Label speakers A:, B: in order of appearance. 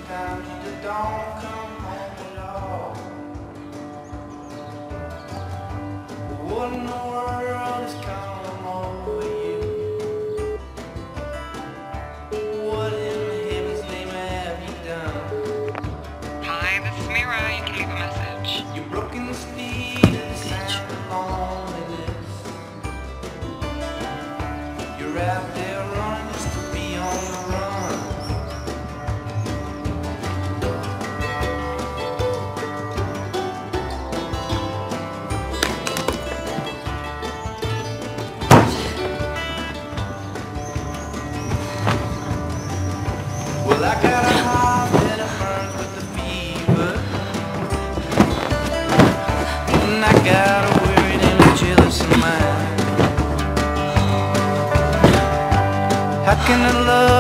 A: sometimes you just don't come home at all. What in the world has come over you? What in the heaven's name have you done?
B: Hi, this is Mira. You can leave a message.
A: You're broken the speed of the sound of loneliness. You're out there running just to be on the run. Well, I got a heart that it burns with the fever, and I got a worried and a jealous mind. How can I love